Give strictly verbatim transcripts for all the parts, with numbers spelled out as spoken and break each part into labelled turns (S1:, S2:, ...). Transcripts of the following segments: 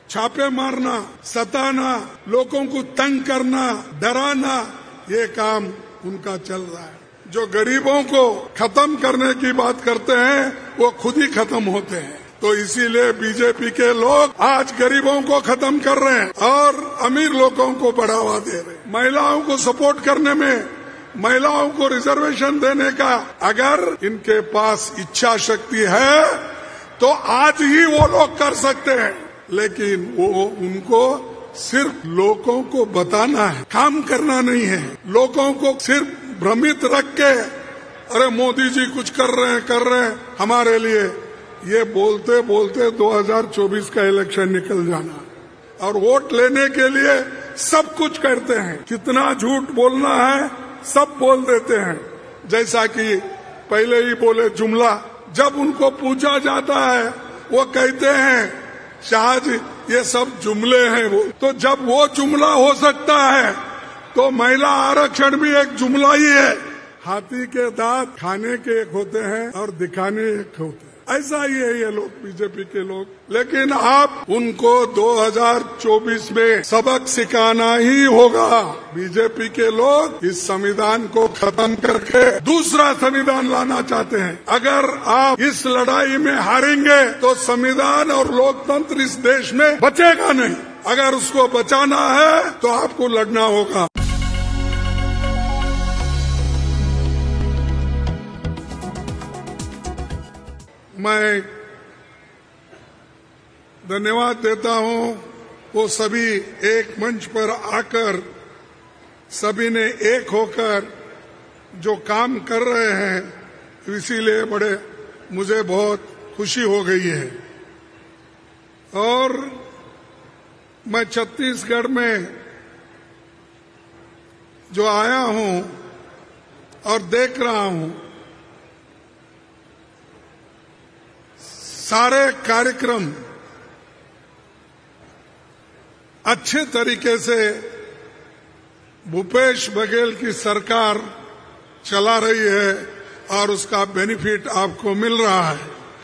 S1: छापे मारना, सताना, लोगों को तंग करना, डराना, ये काम उनका चल रहा है। जो गरीबों को खत्म करने की बात करते हैं वो खुद ही खत्म होते हैं। तो इसीलिए बीजेपी के लोग आज गरीबों को खत्म कर रहे हैं और अमीर लोगों को बढ़ावा दे रहे हैं। महिलाओं को सपोर्ट करने में, महिलाओं को रिजर्वेशन देने का अगर इनके पास इच्छा शक्ति है तो आज ही वो लोग कर सकते हैं, लेकिन वो उनको सिर्फ लोगों को बताना है, काम करना नहीं है। लोगों को सिर्फ भ्रमित रख के अरे मोदी जी कुछ कर रहे हैं कर रहे हैं हमारे लिए, ये बोलते बोलते दो हज़ार चौबीस का इलेक्शन निकल जाना और वोट लेने के लिए सब कुछ करते हैं। कितना झूठ बोलना है सब बोल देते हैं। जैसा कि पहले ही बोले जुमला, जब उनको पूछा जाता है वो कहते हैं शाह जी ये सब जुमले हैं। वो तो जब वो जुमला हो सकता है तो महिला आरक्षण भी एक जुमला ही है। हाथी के दांत खाने के एक होते हैं और दिखाने एक होते हैं, ऐसा ही है ये लोग बीजेपी के लोग। लेकिन आप उनको दो हज़ार चौबीस में सबक सिखाना ही होगा। बीजेपी के लोग इस संविधान को खत्म करके दूसरा संविधान लाना चाहते हैं। अगर आप इस लड़ाई में हारेंगे तो संविधान और लोकतंत्र इस देश में बचेगा नहीं। अगर उसको बचाना है तो आपको लड़ना होगा। मैं धन्यवाद देता हूं वो सभी एक मंच पर आकर सभी ने एक होकर जो काम कर रहे हैं, इसीलिए बड़े मुझे बहुत खुशी हो गई है। और मैं छत्तीसगढ़ में जो आया हूं और देख रहा हूं, सारे कार्यक्रम अच्छे तरीके से भूपेश बघेल की सरकार चला रही है और उसका बेनिफिट आपको मिल रहा है।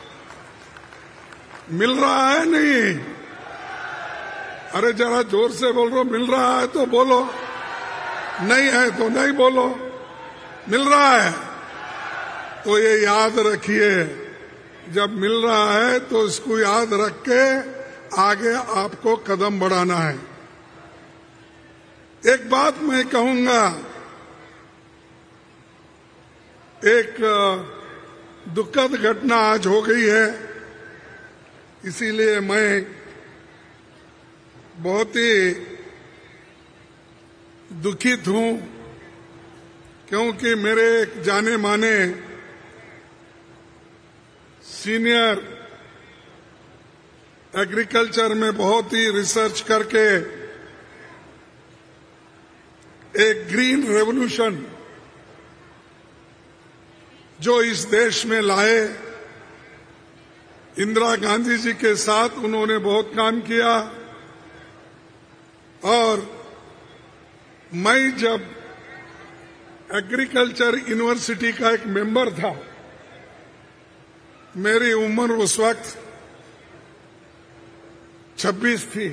S1: मिल रहा है नहीं? अरे जरा जोर से बोल रहा, मिल रहा है तो बोलो, नहीं है तो नहीं बोलो। मिल रहा है तो ये याद रखिए, जब मिल रहा है तो इसको याद रख के आगे आपको कदम बढ़ाना है। एक बात मैं कहूंगा, एक दुखद घटना आज हो गई है, इसीलिए मैं बहुत ही दुखित हूं, क्योंकि मेरे एक जाने माने सीनियर एग्रीकल्चर में बहुत ही रिसर्च करके एक ग्रीन रेवोल्यूशन जो इस देश में लाए, इंदिरा गांधी जी के साथ उन्होंने बहुत काम किया। और मैं जब एग्रीकल्चर यूनिवर्सिटी का एक मेंबर था, मेरी उम्र उस वक्त छब्बीस थी।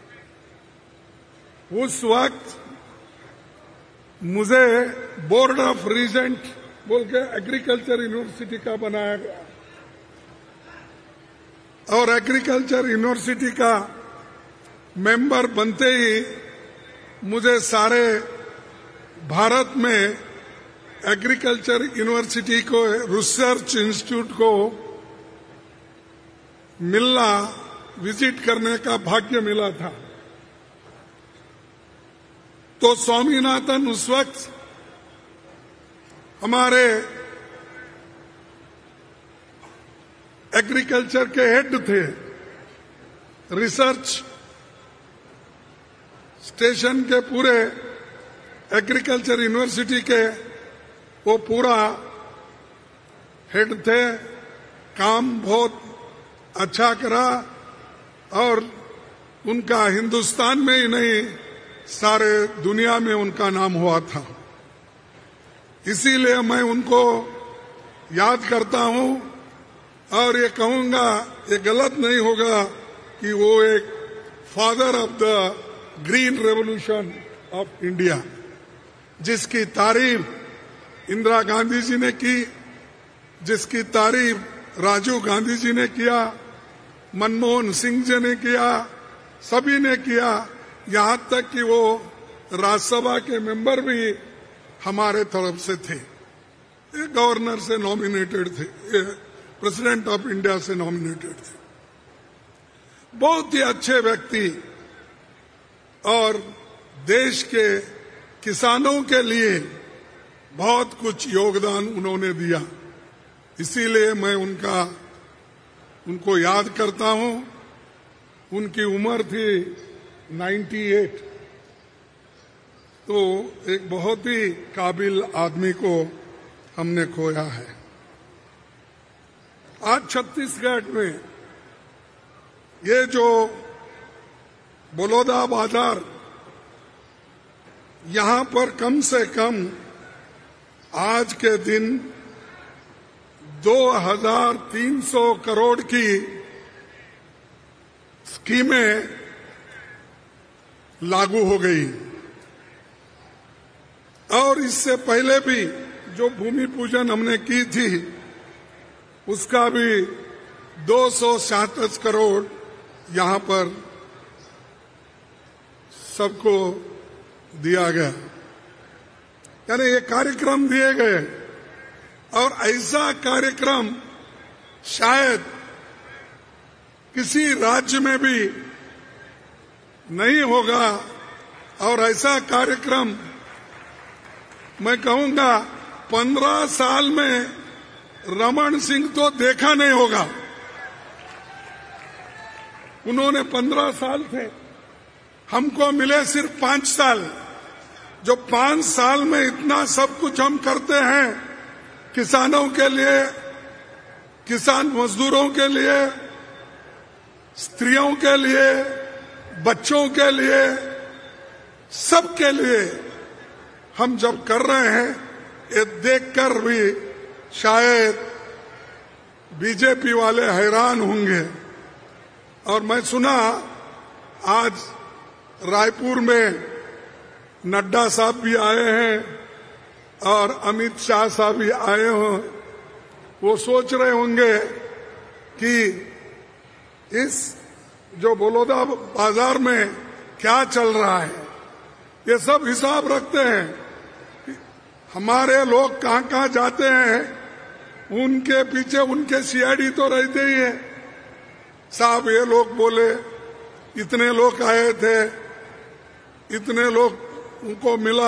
S1: उस वक्त मुझे बोर्ड ऑफ रीजेंट बोल के एग्रीकल्चर यूनिवर्सिटी का बनाया गया और एग्रीकल्चर यूनिवर्सिटी का मेंबर बनते ही मुझे सारे भारत में एग्रीकल्चर यूनिवर्सिटी को, रिसर्च इंस्टीट्यूट को मिलना, विजिट करने का भाग्य मिला था। तो स्वामीनाथन उस वक्त हमारे एग्रीकल्चर के हेड थे, रिसर्च स्टेशन के पूरे एग्रीकल्चर यूनिवर्सिटी के वो पूरा हेड थे। काम बहुत अच्छा करा और उनका हिंदुस्तान में ही नहीं सारे दुनिया में उनका नाम हुआ था। इसीलिए मैं उनको याद करता हूं और ये कहूंगा, ये गलत नहीं होगा कि वो एक father of the green revolution of India, जिसकी तारीफ इंदिरा गांधी जी ने की, जिसकी तारीफ राजीव गांधी जी ने किया, मनमोहन सिंह जी ने किया, सभी ने किया, यहां तक कि वो राज्यसभा के मेंबर भी हमारे तरफ से थे। ये गवर्नर से नॉमिनेटेड थे, ये प्रेसिडेंट ऑफ इंडिया से नॉमिनेटेड थे। बहुत ही अच्छे व्यक्ति और देश के किसानों के लिए बहुत कुछ योगदान उन्होंने दिया, इसीलिए मैं उनका उनको याद करता हूं। उनकी उम्र थी अट्ठानवे, तो एक बहुत ही काबिल आदमी को हमने खोया है। आज छत्तीसगढ़ में ये जो बलौदा बाजार, यहां पर कम से कम आज के दिन दो हजार तीन सौ करोड़ की स्कीमें लागू हो गई, और इससे पहले भी जो भूमि पूजन हमने की थी उसका भी दो सौ सैंतीस करोड़ यहां पर सबको दिया गया, यानी ये कार्यक्रम दिए गए। और ऐसा कार्यक्रम शायद किसी राज्य में भी नहीं होगा, और ऐसा कार्यक्रम मैं कहूंगा पंद्रह साल में रमन सिंह तो देखा नहीं होगा। उन्होंने पंद्रह साल थे, हमको मिले सिर्फ पांच साल। जो पांच साल में इतना सब कुछ हम करते हैं किसानों के लिए, किसान मजदूरों के लिए, स्त्रियों के लिए, बच्चों के लिए, सबके लिए हम जब कर रहे हैं, ये देखकर भी शायद बीजेपी वाले हैरान होंगे। और मैं सुना आज रायपुर में नड्डा साहब भी आए हैं और अमित शाह साहब भी आए हों, वो सोच रहे होंगे कि इस जो बलौदा बाजार में क्या चल रहा है। ये सब हिसाब रखते हैं, हमारे लोग कहां कहां जाते हैं, उनके पीछे उनके सीआईडी तो रहते ही है। साहब ये लोग बोले, इतने लोग आए थे, इतने लोग उनको मिला,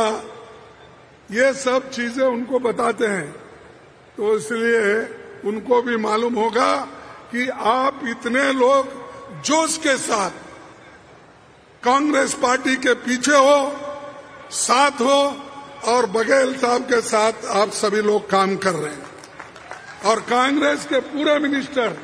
S1: ये सब चीजें उनको बताते हैं। तो इसलिए उनको भी मालूम होगा कि आप इतने लोग जोश के साथ कांग्रेस पार्टी के पीछे हो, साथ हो, और बघेल साहब के साथ आप सभी लोग काम कर रहे हैं, और कांग्रेस के पूरे मिनिस्टर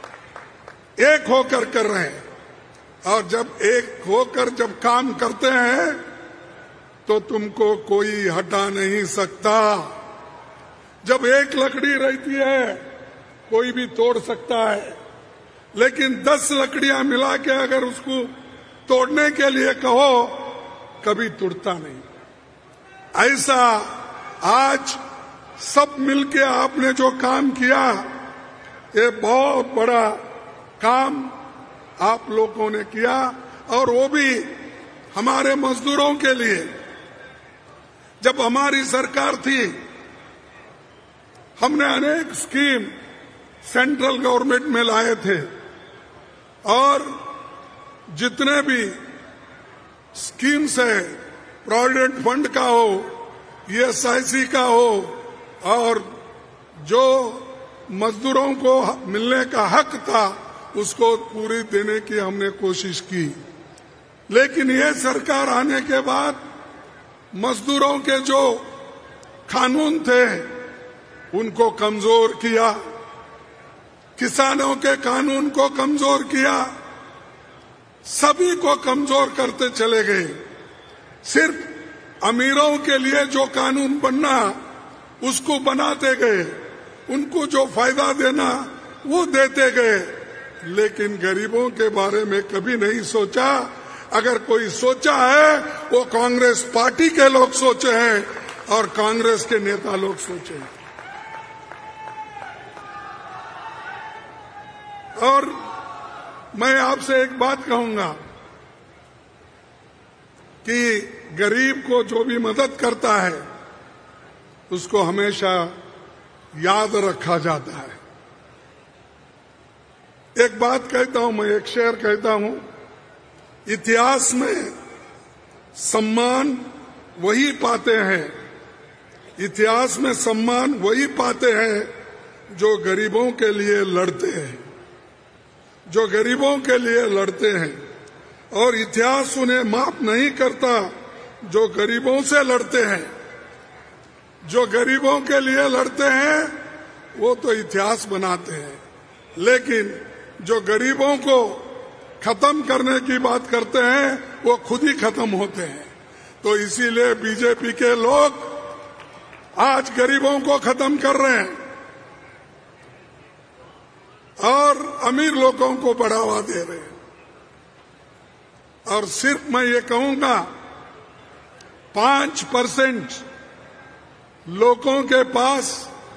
S1: एक होकर कर रहे हैं। और जब एक होकर जब काम करते हैं तो तुमको कोई हटा नहीं सकता। जब एक लकड़ी रहती है कोई भी तोड़ सकता है, लेकिन दस लकड़ियां मिला के अगर उसको तोड़ने के लिए कहो, कभी टूटता नहीं। ऐसा आज सब मिलके आपने जो काम किया, ये बहुत बड़ा काम आप लोगों ने किया, और वो भी हमारे मजदूरों के लिए। जब हमारी सरकार थी, हमने अनेक स्कीम सेंट्रल गवर्नमेंट में लाए थे, और जितने भी स्कीम्स है, प्रोविडेंट फंड का हो, ईएसआईसी का हो, और जो मजदूरों को मिलने का हक था उसको पूरी देने की हमने कोशिश की। लेकिन ये सरकार आने के बाद मजदूरों के जो कानून थे उनको कमजोर किया, किसानों के कानून को कमजोर किया, सभी को कमजोर करते चले गए। सिर्फ अमीरों के लिए जो कानून बनना उसको बनाते गए, उनको जो फायदा देना वो देते गए, लेकिन गरीबों के बारे में कभी नहीं सोचा। अगर कोई सोचा है वो कांग्रेस पार्टी के लोग सोचे हैं और कांग्रेस के नेता लोग सोचे हैं। और मैं आपसे एक बात कहूंगा कि गरीब को जो भी मदद करता है उसको हमेशा याद रखा जाता है। एक बात कहता हूं, मैं एक शेर कहता हूं, इतिहास में सम्मान वही पाते हैं, इतिहास में सम्मान वही पाते हैं जो गरीबों के लिए लड़ते हैं, जो गरीबों के लिए लड़ते हैं। और इतिहास उन्हें माफ नहीं करता जो गरीबों से लड़ते हैं। जो गरीबों के लिए लड़ते हैं वो तो इतिहास बनाते हैं, लेकिन जो गरीबों को खत्म करने की बात करते हैं वो खुद ही खत्म होते हैं। तो इसीलिए बीजेपी के लोग आज गरीबों को खत्म कर रहे हैं और अमीर लोगों को बढ़ावा दे रहे हैं। और सिर्फ मैं ये कहूंगा, पांच परसेंट लोगों के पास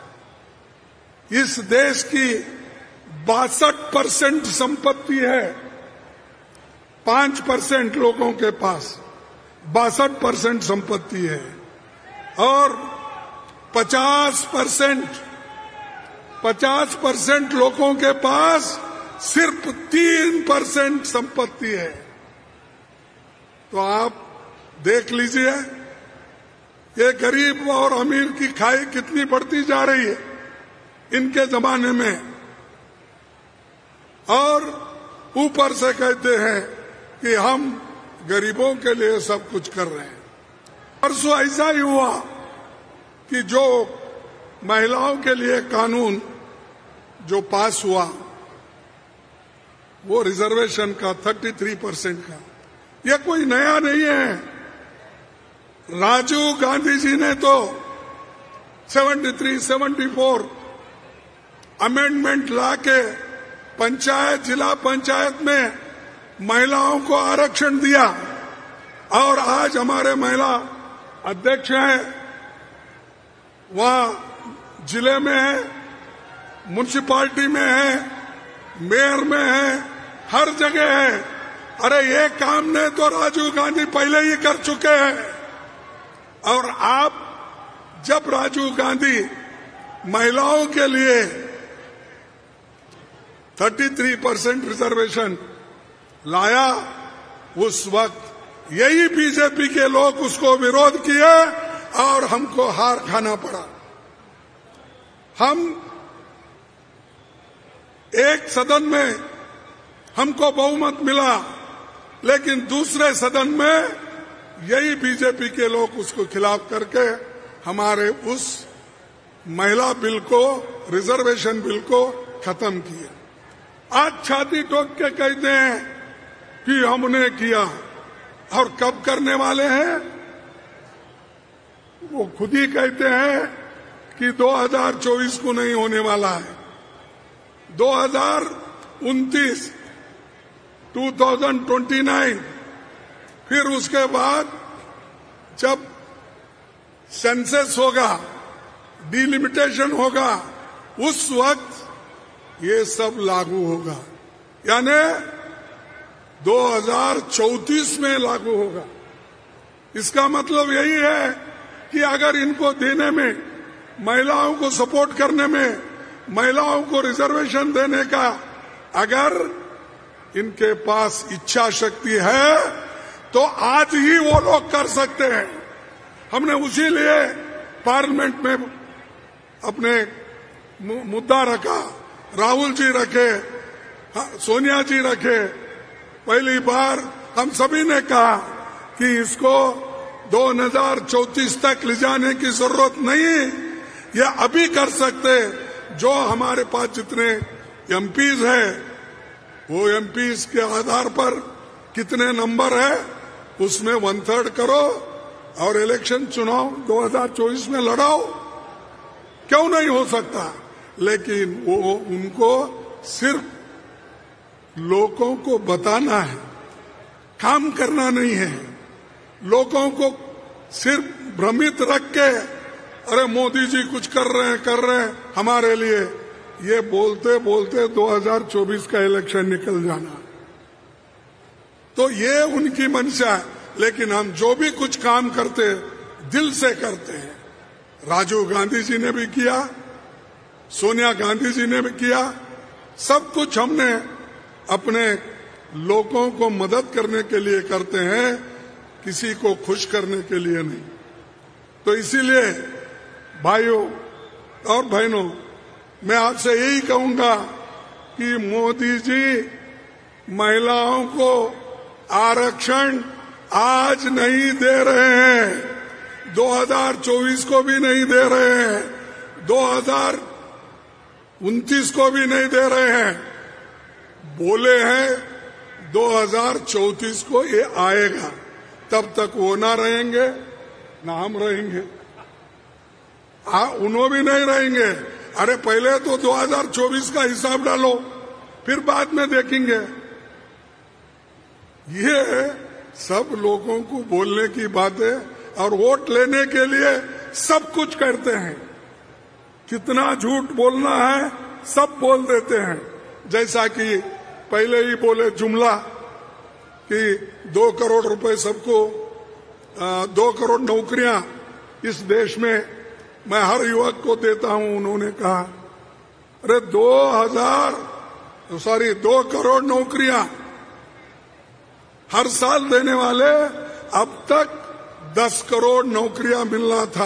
S1: इस देश की बासठ परसेंट संपत्ति है। पांच परसेंट लोगों के पास बासठ परसेंट संपत्ति है और पचास परसेंट पचास परसेंट लोगों के पास सिर्फ तीन परसेंट संपत्ति है। तो आप देख लीजिए ये गरीब और अमीर की खाई कितनी बढ़ती जा रही है इनके जमाने में। और ऊपर से कहते हैं कि हम गरीबों के लिए सब कुछ कर रहे हैं। परसों ऐसा ही हुआ कि जो महिलाओं के लिए कानून जो पास हुआ वो रिजर्वेशन का तैंतीस परसेंट का, ये कोई नया नहीं है। राजीव गांधी जी ने तो तिहत्तर, चौहत्तर अमेंडमेंट ला के पंचायत, जिला पंचायत में महिलाओं को आरक्षण दिया और आज हमारे महिला अध्यक्ष हैं, वहां जिले में है, म्युनिसिपालिटी में है, मेयर में है, हर जगह है। अरे ये काम ने तो राजीव गांधी पहले ही कर चुके हैं। और आप जब राजीव गांधी महिलाओं के लिए तैंतीस परसेंट रिजर्वेशन लाया, उस वक्त यही बीजेपी के लोग उसको विरोध किए और हमको हार खाना पड़ा। हम एक सदन में हमको बहुमत मिला, लेकिन दूसरे सदन में यही बीजेपी के लोग उसको खिलाफ करके हमारे उस महिला बिल को, रिजर्वेशन बिल को खत्म किया। आज छाती ठोक के कहते हैं कि हमने किया, और कब करने वाले हैं? वो खुद ही कहते हैं कि दो हज़ार चौबीस को नहीं होने वाला है, दो हज़ार उनतीस, दो हज़ार उनतीस। फिर उसके बाद जब सेंसस होगा, डिलिमिटेशन होगा, उस वक्त ये सब लागू होगा, यानी दो हज़ार चौंतीस में लागू होगा। इसका मतलब यही है कि अगर इनको देने में, महिलाओं को सपोर्ट करने में, महिलाओं को रिजर्वेशन देने का अगर इनके पास इच्छा शक्ति है तो आज ही वो लोग कर सकते हैं। हमने उसी लिए पार्लियामेंट में अपने मुद्दा रखा, राहुल जी रखे, सोनिया जी रखे। पहली बार हम सभी ने कहा कि इसको दो हज़ार चौंतीस तक ले जाने की जरूरत नहीं, ये अभी कर सकते। जो हमारे पास जितने एमपीज है वो एमपीज के आधार पर कितने नंबर है उसमें वन थर्ड करो और इलेक्शन चुनाव दो हज़ार चौबीस में लड़ाओ। क्यों नहीं हो सकता? लेकिन वो उनको सिर्फ लोगों को बताना है, काम करना नहीं है। लोगों को सिर्फ भ्रमित रख के अरे मोदी जी कुछ कर रहे हैं कर रहे हैं हमारे लिए, ये बोलते बोलते दो हज़ार चौबीस का इलेक्शन निकल जाना, तो ये उनकी मंशा है। लेकिन हम जो भी कुछ काम करते दिल से करते हैं। राजीव गांधी जी ने भी किया, सोनिया गांधी जी ने भी किया, सब कुछ हमने अपने लोगों को मदद करने के लिए करते हैं, किसी को खुश करने के लिए नहीं। तो इसीलिए भाइयों और बहनों, मैं आपसे यही कहूंगा कि मोदी जी महिलाओं को आरक्षण आज नहीं दे रहे हैं, दो हज़ार चौबीस को भी नहीं दे रहे हैं, दो हज़ार उनतीस को भी नहीं दे रहे हैं। बोले हैं दो हज़ार चौंतीस को ये आएगा, तब तक वो ना रहेंगे ना हम रहेंगे। हाँ, उन्हों भी नहीं रहेंगे। अरे पहले तो दो हज़ार चौबीस का हिसाब डालो, फिर बाद में देखेंगे। ये सब लोगों को बोलने की बातें और वोट लेने के लिए सब कुछ करते हैं। कितना झूठ बोलना है सब बोल देते हैं। जैसा कि पहले ही बोले जुमला कि दो करोड़ रुपए सबको, दो करोड़ नौकरियां इस देश में मैं हर युवक को देता हूं। उन्होंने कहा अरे दो हजार सॉरी दो करोड़ नौकरियां हर साल देने वाले, अब तक दस करोड़ नौकरियां मिलना था।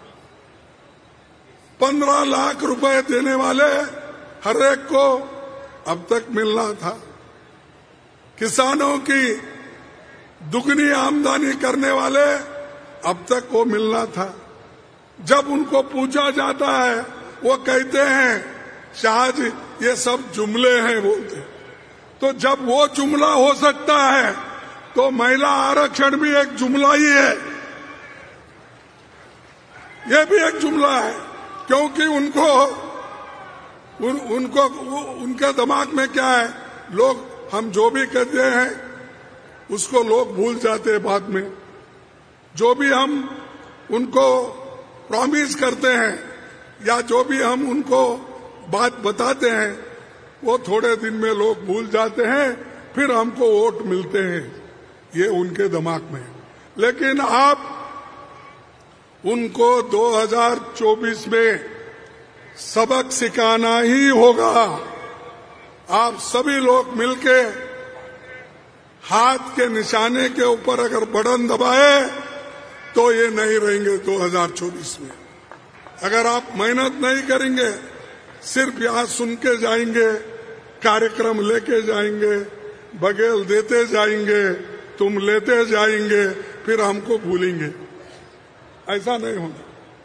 S1: पंद्रह लाख रुपए देने वाले हर एक को अब तक मिलना था। किसानों की दुगनी आमदनी करने वाले अब तक वो मिलना था। जब उनको पूछा जाता है वो कहते हैं शाह जी ये सब जुमले हैं बोलते। तो जब वो जुमला हो सकता है तो महिला आरक्षण भी एक जुमला ही है, ये भी एक जुमला है। क्योंकि उनको उन, उनको उनके दिमाग में क्या है, लोग हम जो भी कहते हैं उसको लोग भूल जाते हैं बाद में। जो भी हम उनको प्रॉमिस करते हैं या जो भी हम उनको बात बताते हैं वो थोड़े दिन में लोग भूल जाते हैं, फिर हमको वोट मिलते हैं, ये उनके दिमाग में। लेकिन आप उनको दो हज़ार चौबीस में सबक सिखाना ही होगा। आप सभी लोग मिलके हाथ के निशाने के ऊपर अगर बटन दबाए तो ये नहीं रहेंगे दो हज़ार चौबीस में। अगर आप मेहनत नहीं करेंगे, सिर्फ यहां सुन के जाएंगे, कार्यक्रम लेके जाएंगे, बगैर देते जाएंगे, तुम लेते जाएंगे, फिर हमको भूलेंगे, ऐसा नहीं होगा।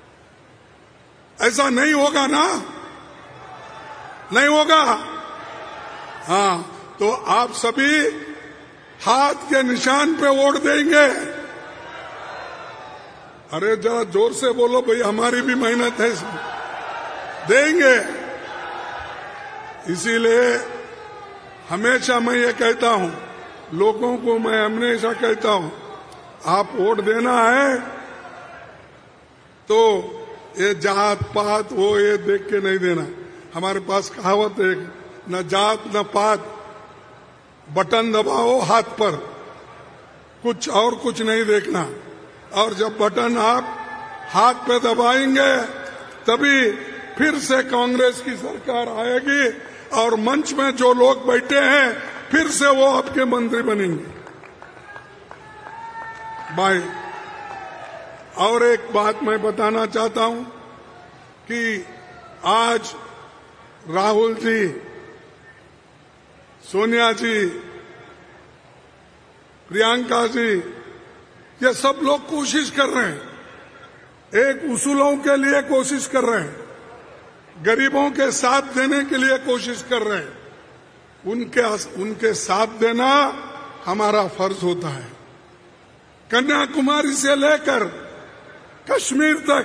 S1: ऐसा नहीं होगा ना, नहीं होगा। हाँ, तो आप सभी हाथ के निशान पे वोट देंगे। अरे जरा जोर से बोलो भाई, हमारी भी मेहनत है इसमें, देंगे। इसीलिए हमेशा मैं ये कहता हूं लोगों को, मैं हमेशा कहता हूं आप वोट देना है तो ये जात पात वो ये देख के नहीं देना। हमारे पास कहावत है, न जात न पात, बटन दबाओ हाथ पर, कुछ और कुछ नहीं देखना। और जब बटन आप हाथ पे दबाएंगे तभी फिर से कांग्रेस की सरकार आएगी और मंच में जो लोग बैठे हैं फिर से वो आपके मंत्री बनेंगे। भाई, और एक बात मैं बताना चाहता हूं कि आज राहुल जी, सोनिया जी, प्रियंका जी, ये सब लोग कोशिश कर रहे हैं, एक उसूलों के लिए कोशिश कर रहे हैं, गरीबों के साथ देने के लिए कोशिश कर रहे हैं। उनके उनके साथ देना हमारा फर्ज होता है। कन्याकुमारी से लेकर कश्मीर तक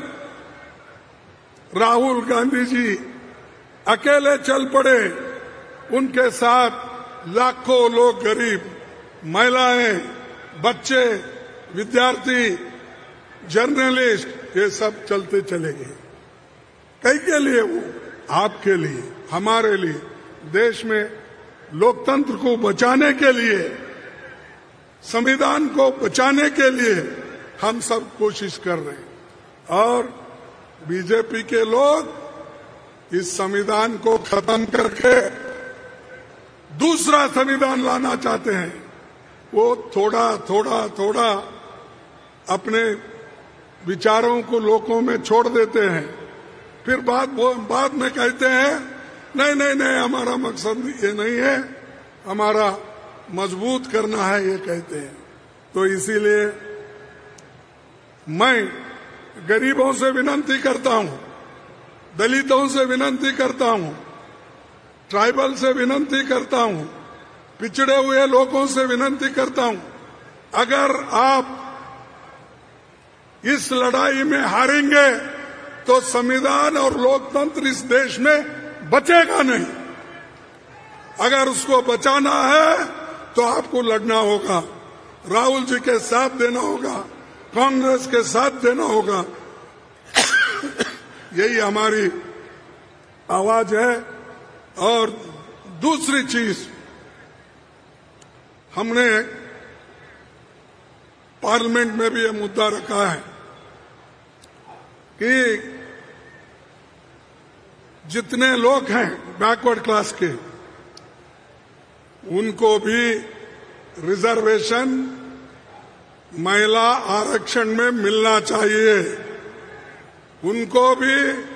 S1: राहुल गांधी जी अकेले चल पड़े, उनके साथ लाखों लोग गरीब, महिलाएं, बच्चे, विद्यार्थी, जर्नलिस्ट, ये सब चलते चले गए। कई के लिए? वो आपके लिए, हमारे लिए, देश में लोकतंत्र को बचाने के लिए, संविधान को बचाने के लिए हम सब कोशिश कर रहे हैं। और बीजेपी के लोग इस संविधान को खत्म करके दूसरा संविधान लाना चाहते हैं। वो थोड़ा थोड़ा थोड़ा अपने विचारों को लोगों में छोड़ देते हैं, फिर बाद बाद में कहते हैं नहीं नहीं नहीं हमारा मकसद ये नहीं है, हमारा मजबूत करना है, ये कहते हैं। तो इसीलिए मैं गरीबों से विनती करता हूं, दलितों से विनती करता हूं, ट्राइबल से विनती करता हूं, पिछड़े हुए लोगों से विनती करता हूं, अगर आप इस लड़ाई में हारेंगे तो संविधान और लोकतंत्र इस देश में बचेगा नहीं। अगर उसको बचाना है तो आपको लड़ना होगा, राहुल जी के साथ देना होगा, कांग्रेस के साथ देना होगा। यही हमारी आवाज है। और दूसरी चीज, हमने पार्लियामेंट में भी ये मुद्दा रखा है कि जितने लोग हैं बैकवर्ड क्लास के, उनको भी रिजर्वेशन महिला आरक्षण में मिलना चाहिए। उनको भी,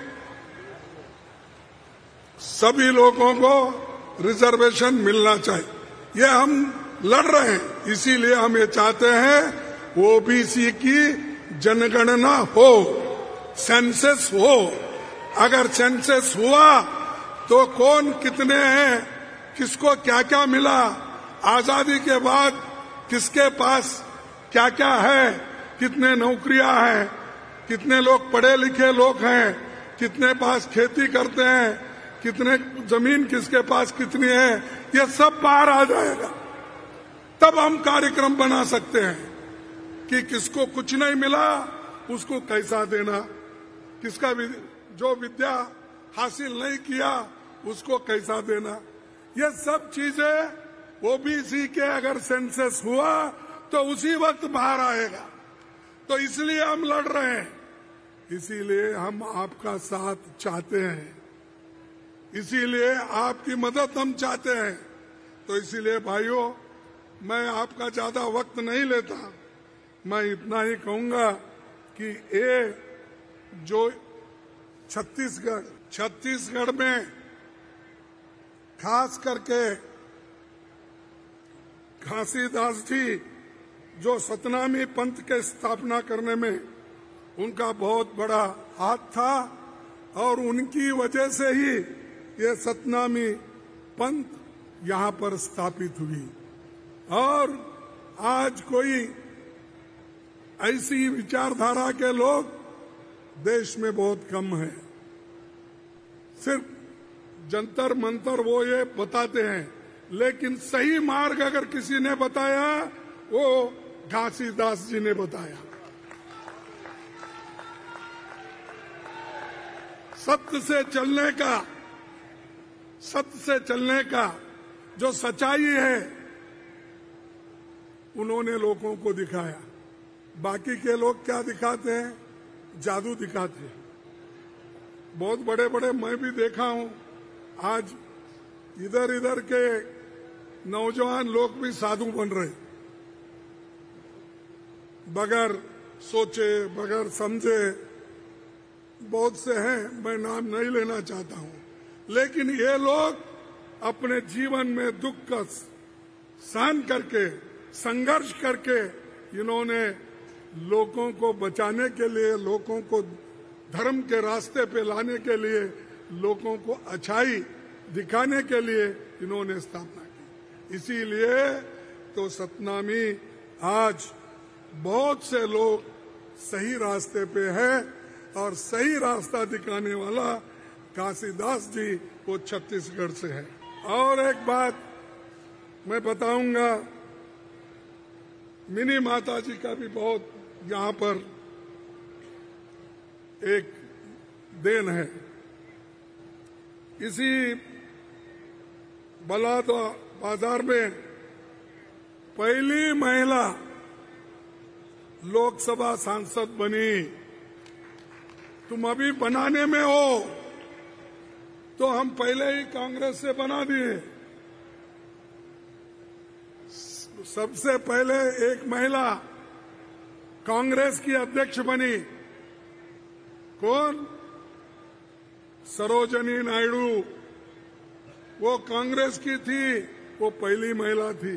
S1: सभी लोगों को रिजर्वेशन मिलना चाहिए। ये हम लड़ रहे हैं, इसीलिए हम ये चाहते हैं ओबीसी की जनगणना हो, सेंसस हो। अगर सेंसस हुआ तो कौन कितने हैं, किसको क्या क्या मिला, आजादी के बाद किसके पास क्या क्या है, कितने नौकरियां हैं, कितने लोग पढ़े लिखे लोग हैं, कितने पास खेती करते हैं, कितने जमीन किसके पास कितनी है, ये सब बाहर आ जाएगा। तब हम कार्यक्रम बना सकते हैं कि किसको कुछ नहीं मिला उसको कैसा देना, किसका जो विद्या हासिल नहीं किया उसको कैसा देना। ये सब चीजें ओबीसी के अगर सेंसस हुआ तो उसी वक्त बाहर आएगा। तो इसलिए हम लड़ रहे हैं, इसीलिए हम आपका साथ चाहते हैं, इसीलिए आपकी मदद हम चाहते हैं। तो इसीलिए भाइयों, मैं आपका ज्यादा वक्त नहीं लेता, मैं इतना ही कहूंगा कि ये जो छत्तीसगढ़ छत्तीसगढ़ में खास करके घासीदास जी जो सतनामी पंथ के स्थापना करने में उनका बहुत बड़ा हाथ था, और उनकी वजह से ही ये सतनामी पंथ यहाँ पर स्थापित हुई। और आज कोई ऐसी विचारधारा के लोग देश में बहुत कम हैं। सिर्फ जंतर मंतर वो ये बताते हैं, लेकिन सही मार्ग अगर किसी ने बताया वो घासीदास जी ने बताया। सत्य से चलने का, सत्य से चलने का जो सच्चाई है उन्होंने लोगों को दिखाया। बाकी के लोग क्या दिखाते हैं? जादू दिखाते हैं। बहुत बड़े बड़े मैं भी देखा हूं, आज इधर इधर के नौजवान लोग भी साधु बन रहे, बगैर सोचे बगैर समझे। बहुत से हैं, मैं नाम नहीं लेना चाहता हूं, लेकिन ये लोग अपने जीवन में दुख का सहन करके, संघर्ष करके, इन्होंने लोगों को बचाने के लिए, लोगों को धर्म के रास्ते पे लाने के लिए, लोगों को अच्छाई दिखाने के लिए इन्होंने स्थापना की। इसीलिए तो सतनामी आज बहुत से लोग सही रास्ते पे हैं, और सही रास्ता दिखाने वाला घासीदास जी वो छत्तीसगढ़ से है। और एक बात मैं बताऊंगा मिनी माता जी का भी बहुत यहाँ पर एक देन है। इसी बलाद बाजार में पहली महिला लोकसभा सांसद बनी। तुम अभी बनाने में हो तो हम पहले ही कांग्रेस से बना दिए। सबसे पहले एक महिला कांग्रेस की अध्यक्ष बनी। कौन? सरोजनी नायडू। वो कांग्रेस की थी, वो पहली महिला थी।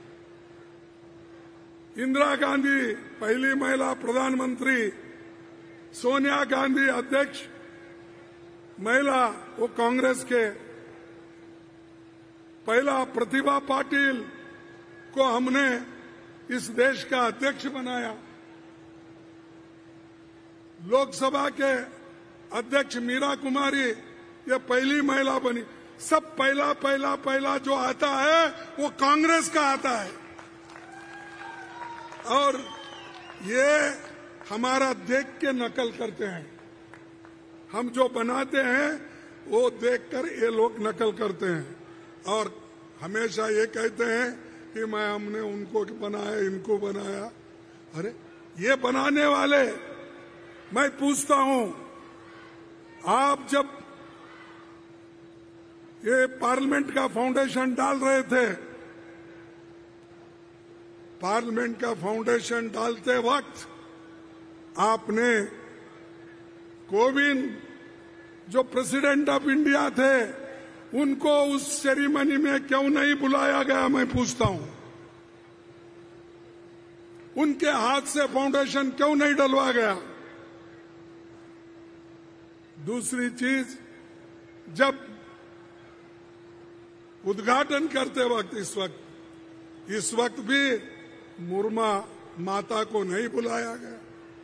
S1: इंदिरा गांधी पहली महिला प्रधानमंत्री। सोनिया गांधी अध्यक्ष महिला, वो कांग्रेस के। पहला प्रतिभा पाटिल को हमने इस देश का अध्यक्ष बनाया। लोकसभा के अध्यक्ष मीरा कुमारी ये पहली महिला बनी। सब पहला पहला पहला जो आता है वो कांग्रेस का आता है। और ये हमारा देख के नकल करते हैं। हम जो बनाते हैं वो देखकर ये लोग नकल करते हैं और हमेशा ये कहते हैं कि मैं हमने उनको बनाया, इनको बनाया। अरे ये बनाने वाले, मैं पूछता हूं, आप जब ये पार्लियामेंट का फाउंडेशन डाल रहे थे, पार्लियामेंट का फाउंडेशन डालते वक्त आपने कोविंद जो प्रेसिडेंट ऑफ इंडिया थे उनको उस सेरेमनी में क्यों नहीं बुलाया गया, मैं पूछता हूं। उनके हाथ से फाउंडेशन क्यों नहीं डलवा गया? दूसरी चीज, जब उद्घाटन करते वक्त इस वक्त इस वक्त भी मुर्मा माता को नहीं बुलाया गया।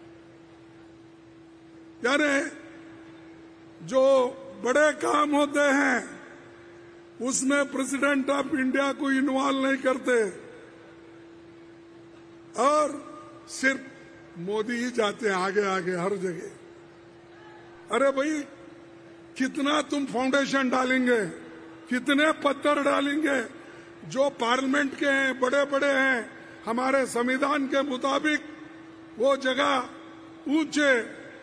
S1: यानी जो बड़े काम होते हैं उसमें प्रेसिडेंट ऑफ इंडिया को इन्वॉल्व नहीं करते और सिर्फ मोदी ही जाते हैं आगे आगे हर जगह। अरे भाई, कितना तुम फाउंडेशन डालेंगे, कितने पत्थर डालेंगे? जो पार्लियामेंट के हैं, बड़े बड़े हैं, हमारे संविधान के मुताबिक वो जगह ऊंचे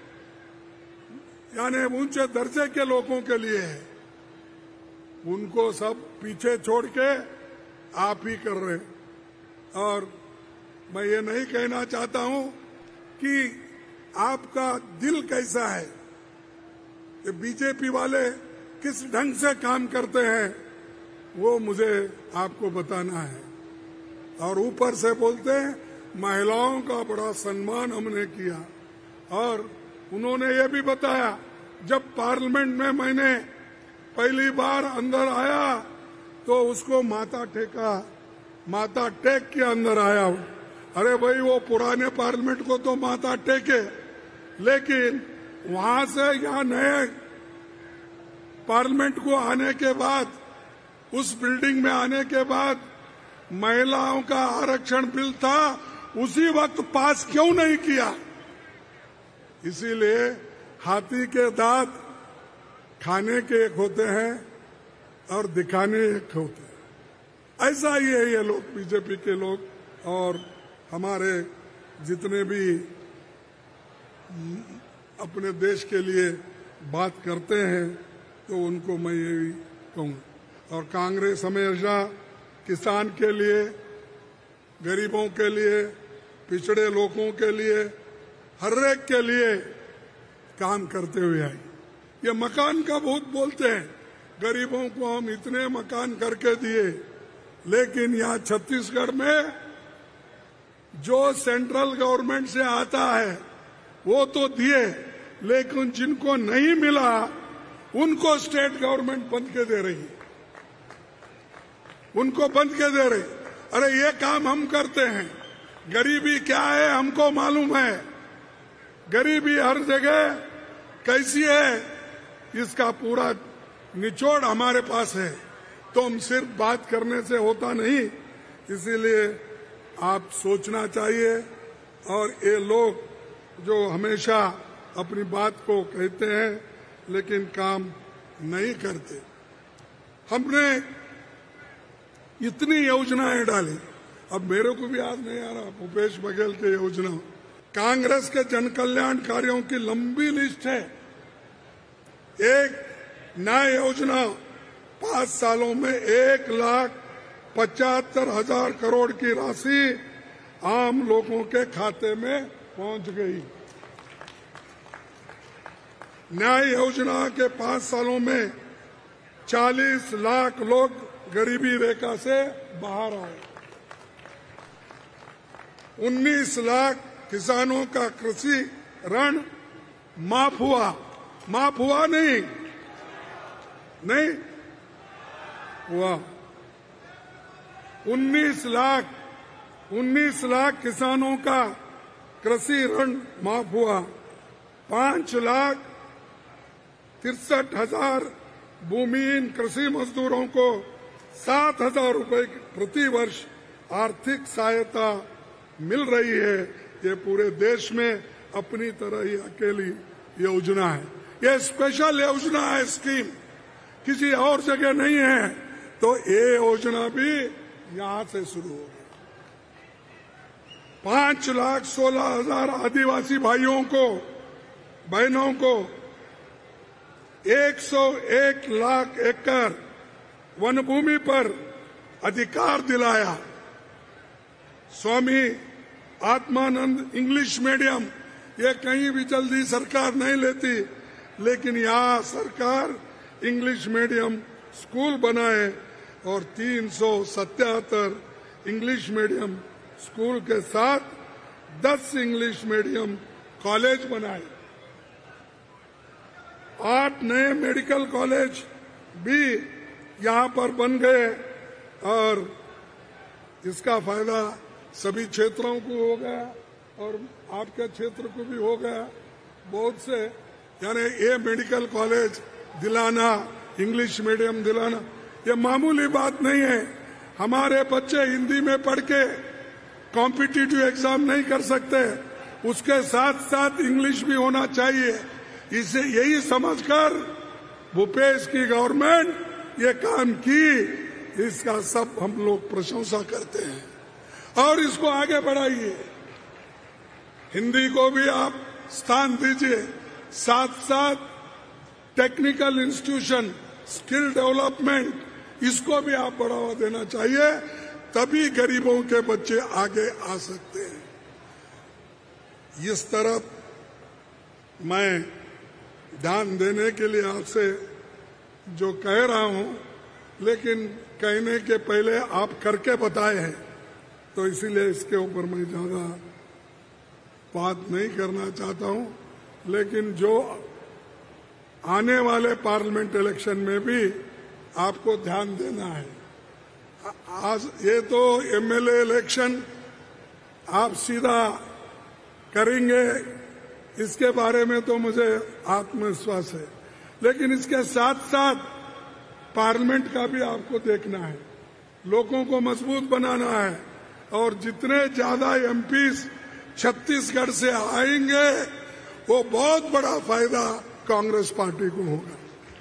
S1: यानी ऊंचे दर्जे के लोगों के लिए है। उनको सब पीछे छोड़ के आप ही कर रहे। और मैं ये नहीं कहना चाहता हूं कि आपका दिल कैसा है, ये बीजेपी वाले किस ढंग से काम करते हैं वो मुझे आपको बताना है। और ऊपर से बोलते हैं महिलाओं का बड़ा सम्मान हमने किया। और उन्होंने ये भी बताया, जब पार्लियामेंट में मैंने पहली बार अंदर आया तो उसको माथा टेका, माथा टेक के अंदर आया। अरे भाई, वो पुराने पार्लियामेंट को तो माथा टेके, लेकिन वहां से यहाँ नए पार्लियामेंट को आने के बाद, उस बिल्डिंग में आने के बाद महिलाओं का आरक्षण बिल था, उसी वक्त पास क्यों नहीं किया? इसीलिए हाथी के दांत खाने के एक होते हैं और दिखाने एक होते हैं। ऐसा ही है ये लोग, बीजेपी के लोग। और हमारे जितने भी अपने देश के लिए बात करते हैं तो उनको मैं यही कहूँगा। और कांग्रेस हमेशा किसान के लिए, गरीबों के लिए, पिछड़े लोगों के लिए, हर एक के लिए काम करते हुए आई। ये मकान का बहुत बोलते हैं, गरीबों को हम इतने मकान करके दिए, लेकिन यहाँ छत्तीसगढ़ में जो सेंट्रल गवर्नमेंट से आता है वो तो दिए, लेकिन जिनको नहीं मिला उनको स्टेट गवर्नमेंट बंद के दे रही है, उनको बंद के दे रही। अरे ये काम हम करते हैं। गरीबी क्या है हमको मालूम है। गरीबी हर जगह कैसी है इसका पूरा निचोड़ हमारे पास है। तो हम सिर्फ बात करने से होता नहीं, इसीलिए आप सोचना चाहिए। और ये लोग जो हमेशा अपनी बात को कहते हैं लेकिन काम नहीं करते, हमने इतनी योजनाएं डाली, अब मेरे को भी याद नहीं आ रहा भूपेश बघेल की योजना। कांग्रेस के जन कल्याण कार्यों की लंबी लिस्ट है। एक नई योजना पांच सालों में एक लाख पचहत्तर हजार करोड़ की राशि आम लोगों के खाते में पहुंच गई। न्याय योजना के पांच सालों में चालीस लाख लोग गरीबी रेखा से बाहर आए। उन्नीस लाख किसानों का कृषि ऋण माफ हुआ। माफ हुआ नहीं नहीं हुआ। उन्नीस लाख उन्नीस लाख किसानों का कृषि ऋण माफ हुआ। पांच लाख तिरसठ हजार भूमिहीन कृषि मजदूरों को सात हजार रूपये प्रति वर्ष आर्थिक सहायता मिल रही है। ये पूरे देश में अपनी तरह ही अकेली योजना है। ये स्पेशल योजना है, स्कीम किसी और जगह नहीं है। तो ये योजना भी यहां से शुरू होगी। पांच लाख सोलह हजार आदिवासी भाइयों को बहनों को एक सौ एक लाख एकड़ वन भूमि पर अधिकार दिलाया। स्वामी आत्मानंद इंग्लिश मीडियम, ये कहीं भी जल्दी सरकार नहीं लेती, लेकिन यहाँ सरकार इंग्लिश मीडियम स्कूल बनाए और तीन सौ सत्याहत्तर इंग्लिश मीडियम स्कूल के साथ दस इंग्लिश मीडियम कॉलेज बनाए। आठ नए मेडिकल कॉलेज भी यहाँ पर बन गए और इसका फायदा सभी क्षेत्रों को हो गया और आपके क्षेत्र को भी हो गया। बहुत से यानी ये मेडिकल कॉलेज दिलाना, इंग्लिश मीडियम दिलाना, ये मामूली बात नहीं है। हमारे बच्चे हिंदी में पढ़ के कॉम्पिटिटिव एग्जाम नहीं कर सकते, उसके साथ साथ इंग्लिश भी होना चाहिए। इसे यही समझकर भूपेश की गवर्नमेंट ये काम की, इसका सब हम लोग प्रशंसा करते हैं और इसको आगे बढ़ाइए। हिंदी को भी आप स्थान दीजिए, साथ साथ टेक्निकल इंस्टीट्यूशन, स्किल डेवलपमेंट, इसको भी आप बढ़ावा देना चाहिए, तभी गरीबों के बच्चे आगे आ सकते हैं। इस तरफ मैं ध्यान देने के लिए आपसे जो कह रहा हूं, लेकिन कहने के पहले आप करके बताए हैं, तो इसीलिए इसके ऊपर मैं ज्यादा बात नहीं करना चाहता हूं। लेकिन जो आने वाले पार्लियामेंट इलेक्शन में भी आपको ध्यान देना है। आज ये तो एमएलए इलेक्शन आप सीधा करेंगे, इसके बारे में तो मुझे आत्मविश्वास है, लेकिन इसके साथ साथ पार्लियामेंट का भी आपको देखना है, लोगों को मजबूत बनाना है और जितने ज्यादा एमपीज छत्तीसगढ़ से आएंगे वो बहुत बड़ा फायदा कांग्रेस पार्टी को होगा।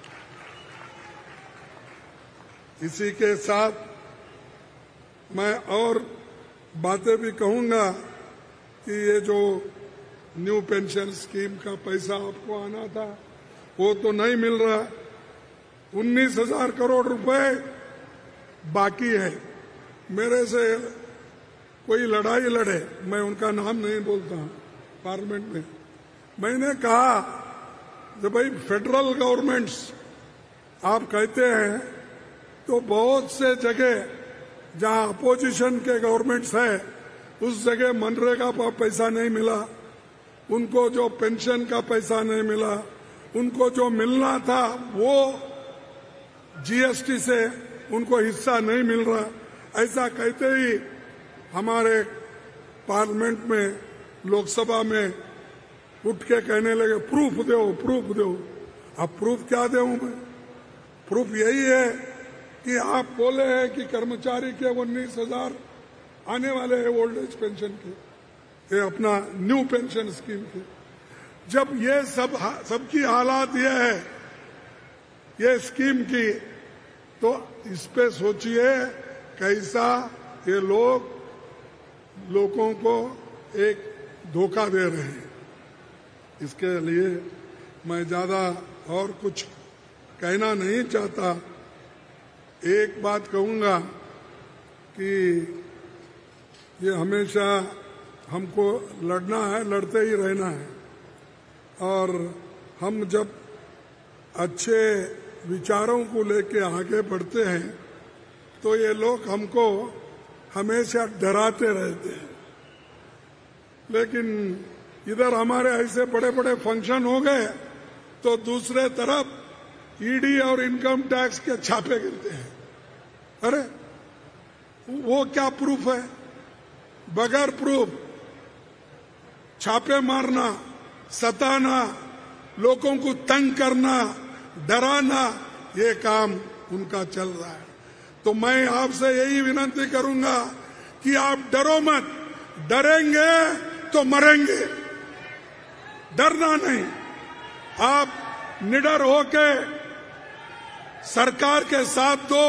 S1: इसी के साथ मैं और बातें भी कहूंगा कि ये जो न्यू पेंशन स्कीम का पैसा आपको आना था वो तो नहीं मिल रहा। उन्नीस हजार करोड़ रुपए बाकी है। मेरे से कोई लड़ाई लड़े, मैं उनका नाम नहीं बोलता पार्लियामेंट में, मैंने कहा कि भाई फेडरल गवर्नमेंट्स आप कहते हैं तो बहुत से जगह जहां अपोजिशन के गवर्नमेंट्स है उस जगह मनरेगा का पैसा नहीं मिला, उनको जो पेंशन का पैसा नहीं मिला, उनको जो मिलना था वो जीएसटी से उनको हिस्सा नहीं मिल रहा। ऐसा कहते ही हमारे पार्लियामेंट में, लोकसभा में उठ के कहने लगे प्रूफ दो, प्रूफ दो। अब प्रूफ क्या दूं मैं? प्रूफ यही है कि आप बोले हैं कि कर्मचारी के उन्नीस हजार आने वाले हैं ओल्ड एज पेंशन के, ये अपना न्यू पेंशन स्कीम के। जब ये सब सबकी हालात ये है ये स्कीम की, तो इस पे सोचिए कैसा ये लोग लोगों को एक धोखा दे रहे हैं। इसके लिए मैं ज्यादा और कुछ कहना नहीं चाहता। एक बात कहूंगा कि ये हमेशा हमको लड़ना है, लड़ते ही रहना है, और हम जब अच्छे विचारों को लेके आगे बढ़ते हैं तो ये लोग हमको हमेशा डराते रहते हैं। लेकिन इधर हमारे ऐसे बड़े बड़े फंक्शन हो गए तो दूसरे तरफ ईडी और इनकम टैक्स के छापे गिरते हैं। अरे वो क्या प्रूफ है? बगैर प्रूफ छापे मारना, सताना, लोगों को तंग करना, डराना, ये काम उनका चल रहा है। तो मैं आपसे यही विनती करूंगा कि आप डरो मत। डरेंगे तो मरेंगे, डरना नहीं। आप निडर होके सरकार के साथ दो,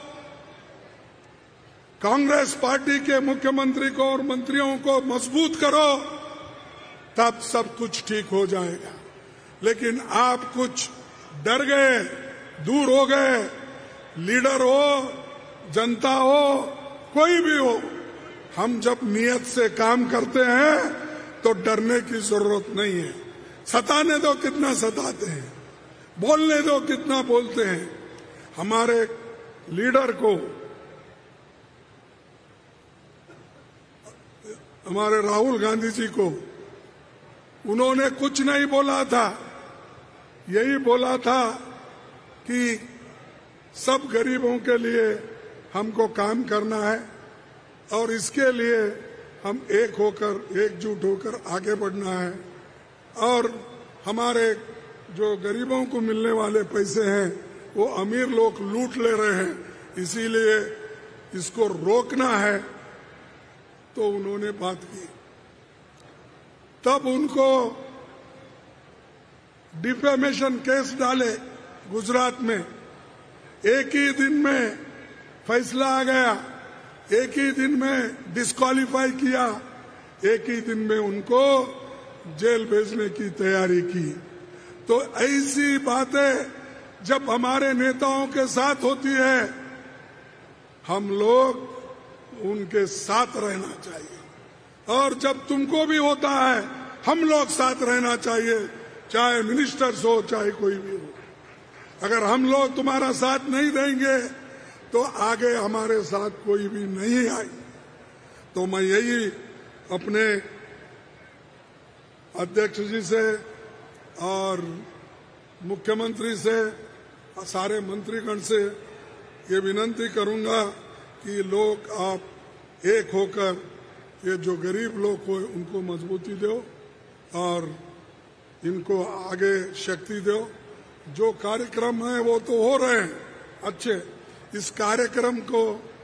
S1: कांग्रेस पार्टी के मुख्यमंत्री को और मंत्रियों को मजबूत करो, तब सब कुछ ठीक हो जाएगा। लेकिन आप कुछ डर गए, दूर हो गए, लीडर हो, जनता हो, कोई भी हो, हम जब नियत से काम करते हैं तो डरने की जरूरत नहीं है। सताने दो कितना सताते हैं, बोलने दो कितना बोलते हैं। हमारे लीडर को, हमारे राहुल गांधी जी को, उन्होंने कुछ नहीं बोला था, यही बोला था कि सब गरीबों के लिए हमको काम करना है और इसके लिए हम एक होकर, एकजुट होकर आगे बढ़ना है। और हमारे जो गरीबों को मिलने वाले पैसे हैं वो अमीर लोग लूट ले रहे हैं, इसीलिए इसको रोकना है। तो उन्होंने बात की, तब उनको डिफेमेशन केस डाले गुजरात में। एक ही दिन में फैसला आ गया, एक ही दिन में डिस्क्वालीफाई किया, एक ही दिन में उनको जेल भेजने की तैयारी की। तो ऐसी बातें जब हमारे नेताओं के साथ होती है, हम लोग उनके साथ रहना चाहिए। और जब तुमको भी होता है, हम लोग साथ रहना चाहिए, चाहे मिनिस्टर्स हो, चाहे कोई भी हो। अगर हम लोग तुम्हारा साथ नहीं देंगे तो आगे हमारे साथ कोई भी नहीं आई। तो मैं यही अपने अध्यक्ष जी से और मुख्यमंत्री से, सारे मंत्रीगण से ये विनती करूंगा कि लोग आप एक होकर ये जो गरीब लोग हो उनको मजबूती दो और इनको आगे शक्ति दो। जो कार्यक्रम है वो तो हो रहे हैं अच्छे, इस कार्यक्रम को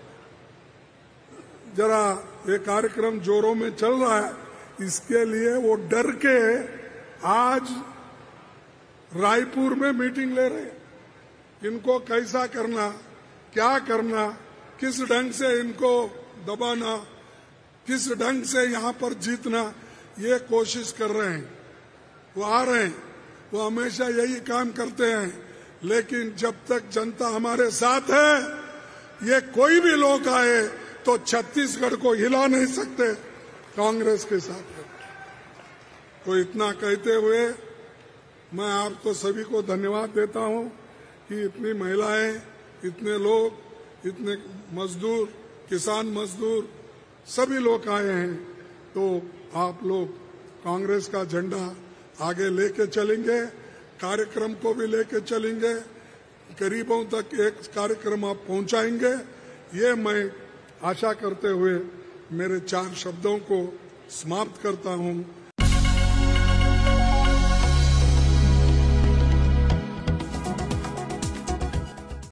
S1: जरा, ये कार्यक्रम जोरों में चल रहा है, इसके लिए वो डर के आज रायपुर में मीटिंग ले रहे हैं। इनको कैसा करना, क्या करना, किस ढंग से इनको दबाना, किस ढंग से यहाँ पर जीतना, ये कोशिश कर रहे हैं। वो आ रहे हैं, वो हमेशा यही काम करते हैं। लेकिन जब तक जनता हमारे साथ है, ये कोई भी लोग आए तो छत्तीसगढ़ को हिला नहीं सकते कांग्रेस के साथ है। तो इतना कहते हुए मैं आपको सभी को धन्यवाद देता हूं कि इतनी महिलाएं, इतने लोग, इतने मजदूर, किसान मजदूर, सभी लोग आए हैं। तो आप लोग कांग्रेस का झंडा आगे लेके चलेंगे, कार्यक्रम को भी लेके चलेंगे, गरीबों तक एक कार्यक्रम आप पहुंचाएंगे, ये मैं आशा करते हुए मेरे चार शब्दों को समाप्त करता हूं।